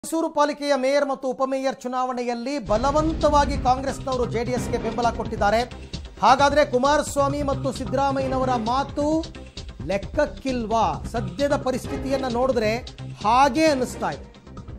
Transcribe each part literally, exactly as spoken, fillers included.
ಮೈಸೂರು ಪಾಲಿಕೆಯ ಮೇಯರ್ ಮತ್ತು ಉಪಮೇಯರ್ ಚುನಾವಣೆಯಲ್ಲಿ ಬಲವಂತವಾಗಿ ಕಾಂಗ್ರೆಸ್ನವರು ಜೆಡಿಎಸ್ಗೆ ಬೆಂಬಲ ಕೊಟ್ಟಿದ್ದಾರೆ. ಹಾಗಾದ್ರೆ ಕುಮಾರಸ್ವಾಮಿ ಮತ್ತು ಸಿದ್ದರಾಮಯ್ಯನವರ ಮಾತು ಲೆಕ್ಕಕ್ಕಿಲ್ವಾ? ಸದ್ಯದ ಪರಿಸ್ಥಿತಿಯನ್ನ ನೋಡಿದ್ರೆ ಹಾಗೆ ಅನಿಸ್ತಾ ಇದೆ.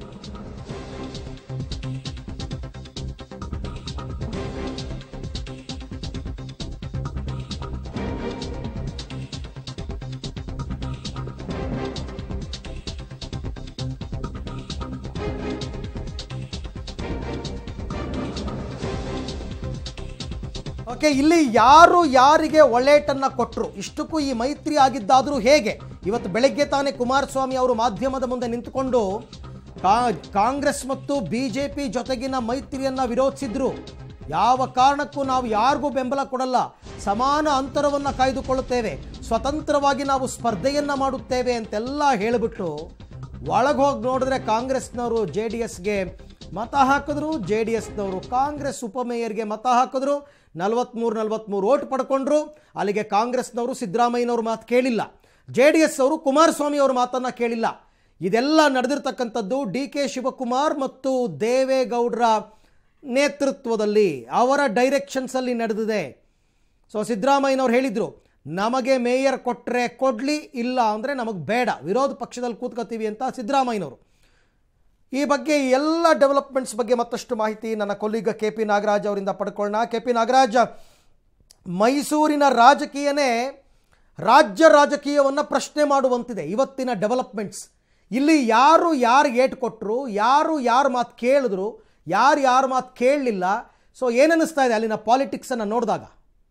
ಓಕೆ, ಇಲ್ಲಿ ಯಾರು ಯಾರಿಗೆ ಒಳ್ಳೆಟನ್ನ ಕೊಟ್ಟರು, ಇಷ್ಟಕ್ಕೂ ಈ ಮೈತ್ರಿ ಆಗಿದ್ದಾದರೂ ಹೇಗೆ? ಇವತ್ತು ಬೆಳಗ್ಗೆ ತಾನೇ ಕುಮಾರಸ್ವಾಮಿ ಅವರು ಮಾಧ್ಯಮದ ಮುಂದೆ ನಿಂತುಕೊಂಡು ಕಾಂಗ್ರೆಸ್ ಮತ್ತು ಬಿಜೆಪಿ ಜೊತೆಗಿನ ಮೈತ್ರಿಯನ್ನ ವಿರೋಧಿಸಿದ್ರು. ಯಾವ ಕಾರಣಕ್ಕೂ ನಾವು ಯಾರಿಗೂ ಬೆಂಬಲ ಕೊಡಲ್ಲ, ಸಮಾನ ಅಂತರವನ್ನು ಕಾಯ್ದುಕೊಳ್ಳುತ್ತೇವೆ, ಸ್ವತಂತ್ರವಾಗಿ ನಾವು ಸ್ಪರ್ಧೆಯನ್ನ ಮಾಡುತ್ತೇವೆ ಅಂತೆಲ್ಲ ಹೇಳಿಬಿಟ್ಟು ಒಳಗೋಗಿ ನೋಡಿದ್ರೆ ಕಾಂಗ್ರೆಸ್ನವರು ಜೆ ಡಿ ಎಸ್ಗೆ ಮತ ಹಾಕಿದ್ರು, ಜೆ ಡಿ ಎಸ್ನವರು ಕಾಂಗ್ರೆಸ್ ಉಪಮೇಯರ್ಗೆ ಮತ ಹಾಕಿದ್ರು, ನಲವತ್ತ್ಮೂರು ನಲವತ್ತ್ಮೂರು ಓಟ್ ಪಡ್ಕೊಂಡ್ರು. ಅಲ್ಲಿಗೆ ಕಾಂಗ್ರೆಸ್ನವರು ಸಿದ್ದರಾಮಯ್ಯನವ್ರ ಮಾತು ಕೇಳಿಲ್ಲ, ಜೆ ಡಿ ಎಸ್ ಅವರು ಕುಮಾರಸ್ವಾಮಿ ಅವ್ರ ಮಾತನ್ನು ಕೇಳಿಲ್ಲ. ಇದೆಲ್ಲ ನಡೆದಿರ್ತಕ್ಕಂಥದ್ದು ಡಿ ಕೆ ಶಿವಕುಮಾರ್ ಮತ್ತು ದೇವೇಗೌಡರ ನೇತೃತ್ವದಲ್ಲಿ, ಅವರ ಡೈರೆಕ್ಷನ್ಸಲ್ಲಿ ನಡೆದಿದೆ. ಸೊ ಸಿದ್ದರಾಮಯ್ಯನವ್ರು ಹೇಳಿದರು, ನಮಗೆ ಮೇಯರ್ ಕೊಟ್ಟರೆ ಕೊಡಲಿ, ಇಲ್ಲ ಅಂದರೆ ನಮಗೆ ಬೇಡ, ವಿರೋಧ ಪಕ್ಷದಲ್ಲಿ ಕೂತ್ಕೋತೀವಿ ಅಂತ ಸಿದ್ದರಾಮಯ್ಯನವರು. ಈ ಬಗ್ಗೆ ಎಲ್ಲ ಡೆವಲಪ್ಮೆಂಟ್ಸ್ ಬಗ್ಗೆ ಮತ್ತಷ್ಟು ಮಾಹಿತಿ ನನ್ನ ಕೊಲೀಗ ಕೆ ಪಿ ನಾಗರಾಜ್ ಅವರಿಂದ ಪಡ್ಕೊಳ್ಳೋಣ. ಕೆ ಪಿ ನಾಗರಾಜ್, ಮೈಸೂರಿನ ರಾಜಕೀಯನೇ ರಾಜ್ಯ ರಾಜಕೀಯವನ್ನು ಪ್ರಶ್ನೆ ಮಾಡುವಂತಿದೆ ಇವತ್ತಿನ ಡೆವಲಪ್ಮೆಂಟ್ಸ್. ಇಲ್ಲಿ ಯಾರು ಯಾರು ಏಟು ಕೊಟ್ಟರು, ಯಾರು ಯಾರು ಮಾತು ಕೇಳಿದ್ರು, ಯಾರು ಯಾರು ಮಾತು ಕೇಳಲಿಲ್ಲ. ಸೊ ಏನನ್ನಿಸ್ತಾ ಇದೆ ಅಲ್ಲಿನ ಪಾಲಿಟಿಕ್ಸನ್ನು ನೋಡಿದಾಗ?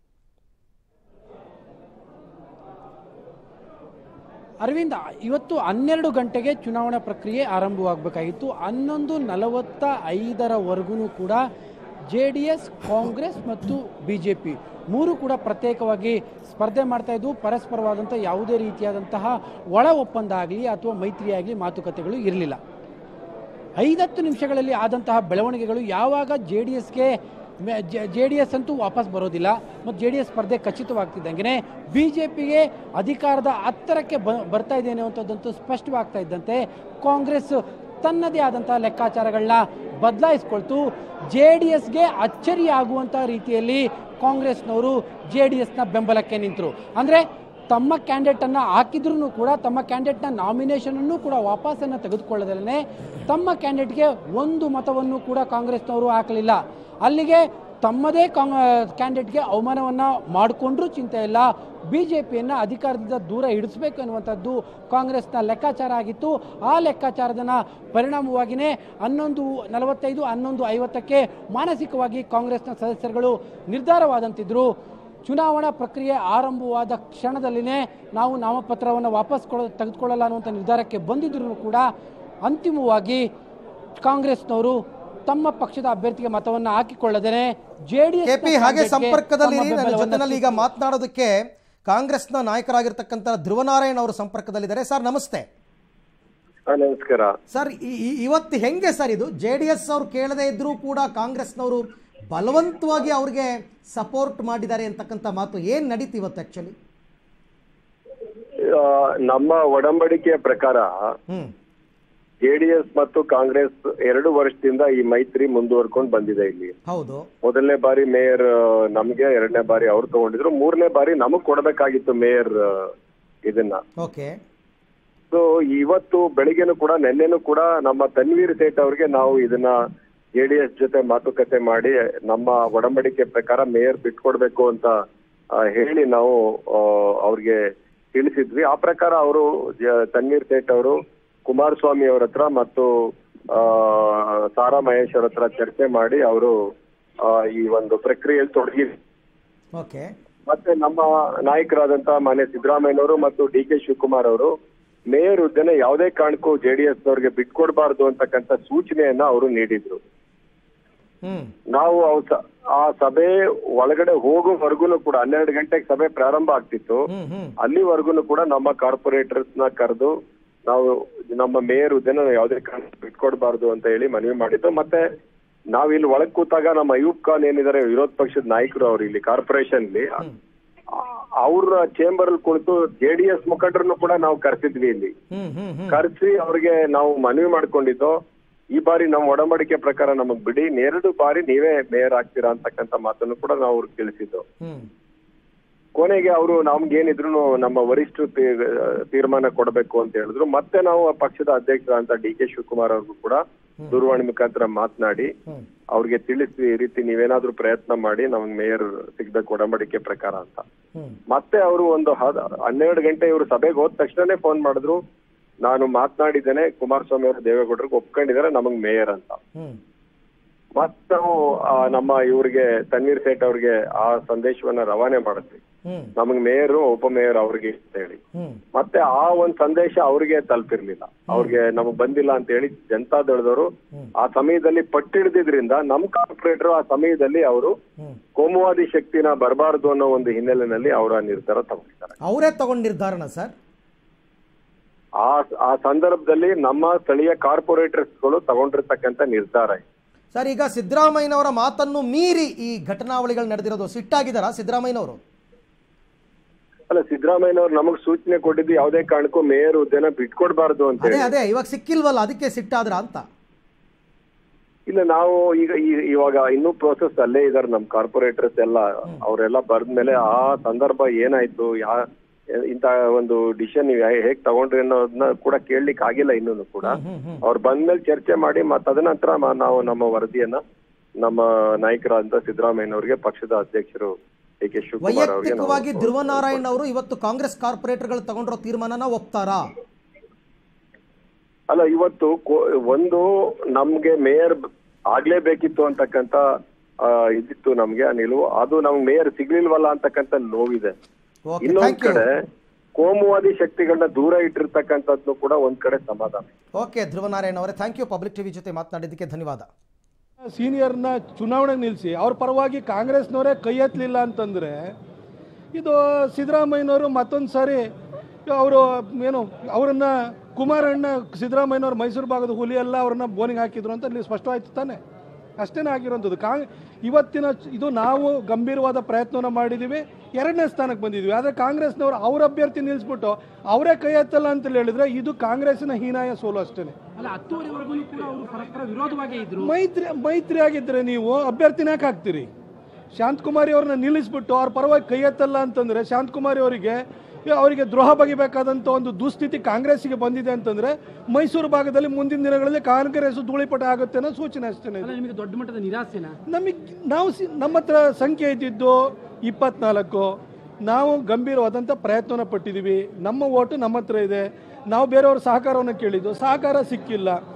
ಅರವಿಂದ್, ಇವತ್ತು ಹನ್ನೆರಡು ಗಂಟೆಗೆ ಚುನಾವಣಾ ಪ್ರಕ್ರಿಯೆ ಆರಂಭವಾಗಬೇಕಾಗಿತ್ತು. ಹನ್ನೊಂದು ನಲವತ್ತ ಐದರವರೆಗೂ ಕೂಡ ಜೆ ಡಿ ಎಸ್, ಕಾಂಗ್ರೆಸ್ ಮತ್ತು ಬಿ ಜೆ ಪಿ ಮೂರು ಕೂಡ ಪ್ರತ್ಯೇಕವಾಗಿ ಸ್ಪರ್ಧೆ ಮಾಡ್ತಾ ಇದ್ವು. ಪರಸ್ಪರವಾದಂಥ ಯಾವುದೇ ರೀತಿಯಾದಂತಹ ಒಳ ಒಪ್ಪಂದ ಆಗಲಿ ಅಥವಾ ಮೈತ್ರಿ ಆಗಲಿ ಮಾತುಕತೆಗಳು ಇರಲಿಲ್ಲ. ಐದತ್ತು ನಿಮಿಷಗಳಲ್ಲಿ ಆದಂತಹ ಬೆಳವಣಿಗೆಗಳು ಯಾವಾಗ ಜೆ ಡಿ ಎಸ್ಗೆ ಜೆ ಡಿ ಎಸ್ ಅಂತೂ ವಾಪಸ್ ಬರೋದಿಲ್ಲ ಮತ್ತು ಜೆ ಡಿ ಎಸ್ ಸ್ಪರ್ಧೆ ಖಚಿತವಾಗ್ತಿದ್ದಂಗೆ ಬಿ ಜೆ ಪಿಗೆ ಅಧಿಕಾರದ ಹತ್ತರಕ್ಕೆ ಬ ಬರ್ತಾ ಇದೆ ಅನ್ನುವಂಥದ್ದಂತೂ ಸ್ಪಷ್ಟವಾಗ್ತಾ ಇದ್ದಂತೆ ಕಾಂಗ್ರೆಸ್ ತನ್ನದೇ ಆದಂತಹ ಲೆಕ್ಕಾಚಾರಗಳನ್ನ ಬದಲಾಯಿಸ್ಕೊಳ್ತು. ಜೆ ಡಿ ಎಸ್ಗೆ ಅಚ್ಚರಿ ಆಗುವಂಥ ರೀತಿಯಲ್ಲಿ ಕಾಂಗ್ರೆಸ್ನವರು ಜೆ ಡಿ ಎಸ್ನ ಬೆಂಬಲಕ್ಕೆ ನಿಂತರು. ಅಂದರೆ ತಮ್ಮ ಕ್ಯಾಂಡಿಡೇಟನ್ನು ಹಾಕಿದ್ರೂ ಕೂಡ ತಮ್ಮ ಕ್ಯಾಂಡಿಡೇಟ್ನ ನಾಮಿನೇಷನನ್ನು ಕೂಡ ವಾಪಸ್ಸನ್ನು ತೆಗೆದುಕೊಳ್ಳದಲ್ಲೇ ತಮ್ಮ ಕ್ಯಾಂಡಿಡೇಟ್ಗೆ ಒಂದು ಮತವನ್ನು ಕೂಡ ಕಾಂಗ್ರೆಸ್ನವರು ಹಾಕಲಿಲ್ಲ. ಅಲ್ಲಿಗೆ ತಮ್ಮದೇ ಕಾಂಗ್ ಕ್ಯಾಂಡಿಡೇಟ್ಗೆ ಅವಮಾನವನ್ನು ಮಾಡಿಕೊಂಡ್ರೂ ಚಿಂತೆ ಇಲ್ಲ, ಬಿ ಜೆ ಪಿಯನ್ನು ಅಧಿಕಾರದಿಂದ ದೂರ ಇಡಿಸಬೇಕು ಅನ್ನುವಂಥದ್ದು ಕಾಂಗ್ರೆಸ್ನ ಲೆಕ್ಕಾಚಾರ ಆಗಿತ್ತು. ಆ ಲೆಕ್ಕಾಚಾರದ ಪರಿಣಾಮವಾಗಿಯೇ ಹನ್ನೊಂದು ನಲವತ್ತೈದು ಹನ್ನೊಂದು ಐವತ್ತಕ್ಕೆ ಮಾನಸಿಕವಾಗಿ ಕಾಂಗ್ರೆಸ್ನ ಸದಸ್ಯರುಗಳು ನಿರ್ಧಾರವಾದಂತಿದ್ರು. ಚುನಾವಣಾ ಪ್ರಕ್ರಿಯೆ ಆರಂಭವಾದ ಕ್ಷಣದಲ್ಲಿನೇ ನಾವು ನಾಮಪತ್ರವನ್ನು ವಾಪಸ್ ಕೊಡ ತೆಗೆದುಕೊಳ್ಳಲ್ಲ ಅನ್ನುವಂಥ ನಿರ್ಧಾರಕ್ಕೆ ಬಂದಿದ್ರೂ ಕೂಡ ಅಂತಿಮವಾಗಿ ಕಾಂಗ್ರೆಸ್ನವರು ತಮ್ಮ ಪಕ್ಷದ ಅಭ್ಯರ್ಥಿಗೆ ಮತವನ್ನು ಹಾಕಿಕೊಳ್ಳದೇನೆ ಜೆಡಿಎಸ್ ಕೆಪಿ ಹಾಗೆ ಸಂಪರ್ಕದಲ್ಲಿ ನನ್ನ ಜೊತೆನಲ್ಲಿ ಈಗ ಮಾತನಾಡೋದಕ್ಕೆ ಕಾಂಗ್ರೆಸ್ನ ನಾಯಕರಾಗಿರ್ತಕ್ಕಂಥ ಧ್ರುವನಾರಾಯಣ್ ಅವರು ಸಂಪರ್ಕದಲ್ಲಿದ್ದಾರೆ. ಸರ್ ನಮಸ್ತೆ. ನಮಸ್ಕಾರ ಸರ್. ಇವತ್ತು ಹೆಂಗೆ ಸರ್ ಇದು? ಜೆ ಡಿ ಎಸ್ ಅವ್ರು ಕೇಳದೇ ಇದ್ರೂ ಕೂಡ ಕಾಂಗ್ರೆಸ್ನವರು ಬಲವಂತವಾಗಿ ಅವ್ರಿಗೆ ಸಪೋರ್ಟ್ ಮಾಡಿದ್ದಾರೆ ಅಂತಕ್ಕಂಥ ಮಾತು ಏನ್ ನಡೀತಿ ಇವತ್ತು? ಆಕ್ಚುಲಿ ನಮ್ಮ ಒಡಂಬಡಿಕೆಯ ಪ್ರಕಾರ ಜೆಡಿಎಸ್ ಮತ್ತು ಕಾಂಗ್ರೆಸ್ ಎರಡು ವರ್ಷದಿಂದ ಈ ಮೈತ್ರಿ ಮುಂದುವರ್ಕೊಂಡು ಬಂದಿದೆ. ಇಲ್ಲಿ ಹೌದು, ಮೊದಲನೇ ಬಾರಿ ಮೇಯರ್ ನಮ್ಗೆ, ಎರಡನೇ ಬಾರಿ ಅವ್ರು ತಗೊಂಡಿದ್ರು, ಮೂರನೇ ಬಾರಿ ನಮಗ್ ಕೊಡ್ಬೇಕಾಗಿತ್ತು ಮೇಯರ್ ಇದನ್ನ. ಓಕೆ. ಸೊ ಇವತ್ತು ಬೆಳಿಗ್ಗೆನೂ ಕೂಡ ನೆನ್ನೆನೂ ಕೂಡ ನಮ್ಮ ತನ್ವೀರ್ ಸೇಠ್ ಅವ್ರಿಗೆ ನಾವು ಇದನ್ನ ಜೆಡಿಎಸ್ ಜೊತೆ ಮಾತುಕತೆ ಮಾಡಿ ನಮ್ಮ ಒಡಂಬಡಿಕೆ ಪ್ರಕಾರ ಮೇಯರ್ ಬಿಟ್ಕೊಡ್ಬೇಕು ಅಂತ ಹೇಳಿ ನಾವು ಅವ್ರಿಗೆ ತಿಳಿಸಿದ್ವಿ. ಆ ಪ್ರಕಾರ ಅವರು ತನ್ವೀರ್ ಸೇಠ್ ಅವರು ಕುಮಾರಸ್ವಾಮಿ ಅವ್ರ ಹತ್ರ ಮತ್ತು ಸಾರಾ ಮಹೇಶ್ ಅವ್ರ ಹತ್ರ ಚರ್ಚೆ ಮಾಡಿ ಅವರು ಈ ಒಂದು ಪ್ರಕ್ರಿಯೆಯಲ್ಲಿ ತೊಡಗಿ. ಮತ್ತೆ ನಮ್ಮ ನಾಯಕರಾದಂತ ಮಾನ್ಯ ಸಿದ್ದರಾಮಯ್ಯನವರು ಮತ್ತು ಡಿ ಕೆ ಶಿವಕುಮಾರ್ ಅವರು ಮೇಯರ್ ಹುದ್ದೆನ ಯಾವುದೇ ಕಾರಣಕ್ಕೂ ಜೆಡಿಎಸ್ ನವ್ರಿಗೆ ಬಿಟ್ಕೊಡ್ಬಾರ್ದು ಅಂತಕ್ಕಂಥ ಸೂಚನೆಯನ್ನ ಅವರು ನೀಡಿದ್ರು. ನಾವು ಆ ಸಭೆ ಒಳಗಡೆ ಹೋಗೋವರೆಗೂ ಕೂಡ ಹನ್ನೆರಡು ಗಂಟೆಗೆ ಸಭೆ ಪ್ರಾರಂಭ ಆಗ್ತಿತ್ತು. ಅಲ್ಲಿವರೆಗೂ ಕೂಡ ನಮ್ಮ ಕಾರ್ಪೊರೇಟರ್ಸ್ ನ ಕರೆದು ನಾವು ನಮ್ಮ ಮೇಯರ್ ಹುದ್ದೆನ ಯಾವುದೇ ಕಾರಣ ಬಿಟ್ಕೊಡ್ಬಾರ್ದು ಅಂತ ಹೇಳಿ ಮನವಿ ಮಾಡಿದ್ದು. ಮತ್ತೆ ನಾವಿಲ್ಲಿ ಒಳಗ್ ಕೂತಾಗ ನಮ್ಮ ಅಯೂಬ್ ಖಾನ್ ಏನಿದ್ದಾರೆ ವಿರೋಧ ಪಕ್ಷದ ನಾಯಕರು, ಅವ್ರು ಇಲ್ಲಿ ಕಾರ್ಪೊರೇಷನ್ ಅಲ್ಲಿ ಅವ್ರ ಚೇಂಬರ್ ಅಲ್ಲಿ ಕುಳಿತು ಜೆಡಿಎಸ್ ಮುಖಂಡರನ್ನು ಕೂಡ ನಾವು ಕರೆಸಿದ್ವಿ. ಇಲ್ಲಿ ಕರೆಸಿ ಅವ್ರಿಗೆ ನಾವು ಮನವಿ ಮಾಡ್ಕೊಂಡಿದ್ದು, ಈ ಬಾರಿ ನಮ್ಮ ಒಡಂಬಡಿಕೆ ಪ್ರಕಾರ ನಮಗ್ ಬಿಡಿ, ಎರಡು ಬಾರಿ ನೀವೇ ಮೇಯರ್ ಆಗ್ತೀರಾ ಅಂತಕ್ಕಂಥ ಮಾತನ್ನು ಕೂಡ ನಾವು ಅವ್ರಿಗೆ ತಿಳಿಸಿದ್ದು. ಕೊನೆಗೆ ಅವರು ನಮ್ಗೇನಿದ್ರು ನಮ್ಮ ವರಿಷ್ಠರು ತೀರ್ಮಾನ ಕೊಡಬೇಕು ಅಂತ ಹೇಳಿದ್ರು. ಮತ್ತೆ ನಾವು ಪಕ್ಷದ ಅಧ್ಯಕ್ಷರಾದಂತ ಡಿ ಕೆ ಶಿವಕುಮಾರ್ ಅವ್ರಿಗೂ ಕೂಡ ದೂರವಾಣಿ ಮುಖಾಂತರ ಮಾತನಾಡಿ ಅವ್ರಿಗೆ ತಿಳಿಸಿ ಈ ರೀತಿ ನೀವೇನಾದ್ರೂ ಪ್ರಯತ್ನ ಮಾಡಿ ನಮ್ಗೆ ಮೇಯರ್ ಸಿಗ್ಬೇಕು ಒಡಂಬಡಿಕೆ ಪ್ರಕಾರ ಅಂತ. ಮತ್ತೆ ಅವರು ಒಂದು ಹನ್ನೆರಡು ಗಂಟೆ ಇವರು ಸಭೆಗೆ ಹೋದ ತಕ್ಷಣನೇ ಫೋನ್ ಮಾಡಿದ್ರು, ನಾನು ಮಾತನಾಡಿದ್ದೇನೆ, ಕುಮಾರಸ್ವಾಮಿ ಅವರು ದೇವೇಗೌಡರಿಗೆ ಒಪ್ಕೊಂಡಿದ್ದಾರೆ ನಮಗ್ ಮೇಯರ್ ಅಂತ. ಮತ್ತೆ ನಾವು ನಮ್ಮ ಇವ್ರಿಗೆ ತನ್ವೀರ್ ಸೇಠ್ ಅವ್ರಿಗೆ ಆ ಸಂದೇಶವನ್ನ ರವಾನೆ ಮಾಡಿದ್ವಿ, ನಮಗ್ ಮೇಯರು ಉಪ ಮೇಯರ್ ಅವ್ರಿಗೆ ಅಂತ ಹೇಳಿ. ಮತ್ತೆ ಆ ಒಂದ್ ಸಂದೇಶ ಅವ್ರಿಗೆ ತಲುಪಿರ್ಲಿಲ್ಲ, ಅವ್ರಿಗೆ ನಮಗ್ ಬಂದಿಲ್ಲ ಅಂತ ಹೇಳಿ ಜನತಾದಳದವರು ಆ ಸಮಯದಲ್ಲಿ ಪಟ್ಟಿಡಿದ್ರಿಂದ ನಮ್ ಕಾರ್ಪೊರೇಟರ್ ಆ ಸಮಯದಲ್ಲಿ ಅವರು ಕೋಮುವಾದಿ ಶಕ್ತಿನ ಬರಬಾರದು ಅನ್ನೋ ಒಂದು ಹಿನ್ನೆಲೆಯಲ್ಲಿ ಅವರ ನಿರ್ಧಾರ ತಗೊಂಡಿದ್ದಾರೆ. ಅವರೇ ತಗೊಂಡ್ ನಿರ್ಧಾರನ ಸರ್? ಆ ಆ ಸಂದರ್ಭದಲ್ಲಿ ನಮ್ಮ ಸ್ಥಳೀಯ ಕಾರ್ಪೊರೇಟರ್ಸ್ಗಳು ತಗೊಂಡಿರ್ತಕ್ಕಂಥ ನಿರ್ಧಾರ ಸರ್. ಈಗ ಸಿದ್ದರಾಮಯ್ಯನವರ ಮಾತನ್ನು ಮೀರಿ ಈ ಘಟನಾವಳಿಗಳು ನಡೆದಿರೋದು, ಸಿಟ್ಟಾಗಿದ್ದಾರಾ ಸಿದ್ದರಾಮಯ್ಯನವರು? ಅಲ್ಲ, ಸಿದ್ದರಾಮಯ್ಯನವರು ನಮಗ್ ಸೂಚನೆ ಕೊಟ್ಟಿದ್ದು ಯಾವುದೇ ಕಾರಣಕ್ಕೂ ಮೇಯರ್ ಹುದ್ದೆನ ಬಿಟ್ಕೊಡ್ಬಾರ್ದು ಅಂತ. ಅದೇ ಅದೇ ಇವಾಗ ಸಿಕ್ಕಿಲ್ವಲ್ಲ, ಅದಕ್ಕೆ ಸಿಟ್ಟಾದ್ರ ಅಂತ? ಇಲ್ಲ, ನಾವು ಈಗ ಇವಾಗ ಇನ್ನೂ ಪ್ರೋಸೆಸ್ ಅಲ್ಲೇ ಇದಾರೆ ನಮ್ ಕಾರ್ಪೊರೇಟರ್ಸ್ ಎಲ್ಲ. ಅವರೆಲ್ಲ ಬರ್ದ್ಮೇಲೆ ಆ ಸಂದರ್ಭ ಏನಾಯ್ತು, ಯಾ ಇಂತ ಒಂದು ಡಿಸಿಷನ್ ನೀವು ಹೇಗ್ ತಗೊಂಡ್ರಿ ಅನ್ನೋದನ್ನ ಕೂಡ ಕೇಳಲಿಕ್ಕೆ ಆಗಿಲ್ಲ ಇನ್ನೂ ಕೂಡ. ಅವ್ರು ಬಂದ್ಮೇಲೆ ಚರ್ಚೆ ಮಾಡಿ ಮತ್ತ ತದನಂತರ ನಾವು ನಮ್ಮ ವರದಿಯನ್ನ ನಮ್ಮ ನಾಯಕರಾದಂತ ಸಿದ್ದರಾಮಯ್ಯನವರಿಗೆ, ಪಕ್ಷದ ಅಧ್ಯಕ್ಷರು ಡಿ ಕೆ ಶಿವಕುಮಾರ್ ಅವರಿಗೆ. ವೈಯಕ್ತಿಕವಾಗಿ ಧ್ರುವನಾರಾಯಣ್ ಅವರು ಇವತ್ತು ಕಾಂಗ್ರೆಸ್ ಕಾರ್ಪೊರೇಟರ್ಗಳು ತಗೊಂಡಿರೋ ತೀರ್ಮಾನನ ಒಪ್ತಾರಾ? ಅಲ್ಲ, ಇವತ್ತು ಒಂದು ನಮ್ಗೆ ಮೇಯರ್ ಆಗ್ಲೇಬೇಕಿತ್ತು ಅಂತಕ್ಕಂತ ಇದಿತ್ತು ನಮ್ಗೆ ಆ ನಿಲುವು. ಅದು ನಮ್ಗೆ ಮೇಯರ್ ಸಿಗ್ಲಿಲ್ವಲ್ಲ ಅಂತಕ್ಕಂಥ ನೋವಿದೆ. ಇನ್ನೊಂದ್ ಕಡೆ ಕೋಮುವಾದಿ ಶಕ್ತಿಗಳನ್ನ ದೂರ ಇಟ್ಟಿರ್ತಕ್ಕಂಥದ್ದು ಕೂಡ ಒಂದ್ ಕಡೆ ಸಮಾಧಾನ. ಓಕೆ ಧ್ರುವನಾರಾಯಣ್ ಅವರೇ, ಥ್ಯಾಂಕ್ ಯು. ಪಬ್ಲಿಕ್ ಟಿವಿ ಜೊತೆ ಮಾತನಾಡಿದ್ದಕ್ಕೆ ಧನ್ಯವಾದ. ಸೀನಿಯರ್ನ ಚುನಾವಣೆಗೆ ನಿಲ್ಲಿಸಿ ಅವ್ರ ಪರವಾಗಿ ಕಾಂಗ್ರೆಸ್ನವರೇ ಕೈ ಎತ್ತಲಿಲ್ಲ ಅಂತಂದರೆ ಇದು ಸಿದ್ದರಾಮಯ್ಯನವರು ಮತ್ತೊಂದು ಸಾರಿ ಅವರು ಏನು ಅವರನ್ನ ಕುಮಾರಣ್ಣ ಸಿದ್ದರಾಮಯ್ಯನವರು ಮೈಸೂರು ಭಾಗದ ಹುಲಿ ಎಲ್ಲ ಅವ್ರನ್ನ ಬೋನಿಗೆ ಹಾಕಿದ್ರು ಅಂತ ಇಲ್ಲಿ ಸ್ಪಷ್ಟವಾಯ್ತು ತಾನೆ. ಅಷ್ಟೇ ಆಗಿರೋಂಥದ್ದು. ಕಾಂಗ್ ಇವತ್ತಿನ ಇದು ನಾವು ಗಂಭೀರವಾದ ಪ್ರಯತ್ನವನ್ನು ಮಾಡಿದ್ದೀವಿ, ಎರಡನೇ ಸ್ಥಾನಕ್ಕೆ ಬಂದಿದ್ವಿ. ಆದರೆ ಕಾಂಗ್ರೆಸ್ನವರು ಅವ್ರ ಅಭ್ಯರ್ಥಿ ನಿಲ್ಲಿಸ್ಬಿಟ್ಟು ಅವರೇ ಕೈ ಎತ್ತಲ್ಲ ಅಂತ ಹೇಳಿದ್ರೆ ಇದು ಕಾಂಗ್ರೆಸ್ಸಿನ ಹೀನಾಯ ಸೋಲು ಅಷ್ಟೇ. ಮೈತ್ರಿ ಮೈತ್ರಿ ಆಗಿದ್ರೆ ನೀವು ಅಭ್ಯರ್ಥಿನ ಯಾಕೆ ಹಾಕ್ತೀರಿ? ಶಾಂತಕುಮಾರಿ ಅವ್ರನ್ನ ನಿಲ್ಲಿಸ್ಬಿಟ್ಟು ಅವ್ರ ಪರವಾಗಿ ಕೈ ಎತ್ತಲ್ಲ ಅಂತಂದ್ರೆ ಶಾಂತಕುಮಾರಿ ಅವರಿಗೆ ಅವರಿಗೆ ದ್ರೋಹ ಬಗೆಬೇಕಾದಂಥ ಒಂದು ದುಸ್ಥಿತಿ ಕಾಂಗ್ರೆಸ್ಸಿಗೆ ಬಂದಿದೆ ಅಂತಂದ್ರೆ ಮೈಸೂರು ಭಾಗದಲ್ಲಿ ಮುಂದಿನ ದಿನಗಳಲ್ಲಿ ಕಾಂಗ್ರೆಸ್ ಧೂಳಿಪಟ ಆಗುತ್ತೆ ಅನ್ನೋ ಸೂಚನೆ ಅಷ್ಟೇ. ನಿಮಗೆ ದೊಡ್ಡ ಮಟ್ಟದ ನಿರಾಸೆನಾ? ನಮಗೆ ನಾವು ನಮ್ಮ ಹತ್ರ ಸಂಖ್ಯೆ ಇದ್ದಿದ್ದು ಇಪ್ಪತ್ನಾಲ್ಕು. ನಾವು ಗಂಭೀರವಾದಂಥ ಪ್ರಯತ್ನವನ್ನು ಪಟ್ಟಿದ್ದೀವಿ. ನಮ್ಮ ಓಟು ನಮ್ಮ ಹತ್ರ ಇದೆ. ನಾವು ಬೇರೆಯವ್ರ ಸಹಕಾರವನ್ನು ಕೇಳಿದ್ದು, ಸಹಕಾರ ಸಿಕ್ಕಿಲ್ಲ.